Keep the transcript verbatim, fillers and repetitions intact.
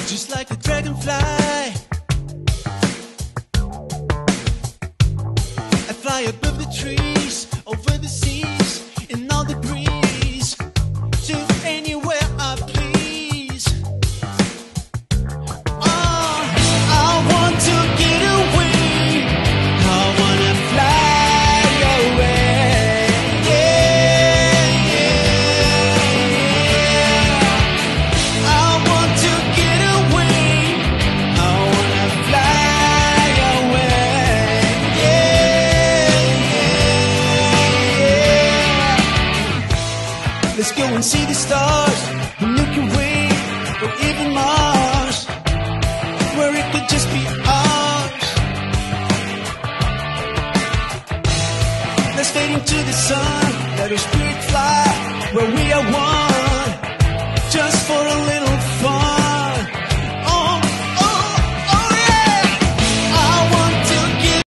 just like a dragonfly. I fly above the trees, over the seas, in all the breeze, to anywhere I please. Oh, I want to get away, I wanna fly away. Yeah, yeah, yeah. I want to get away, I wanna fly away. Yeah, yeah, yeah. Let's go and see the stars, the Milky Way, or even Mars, where it could just be ours. Let's fade into the sun, let our spirit fly, where we are one.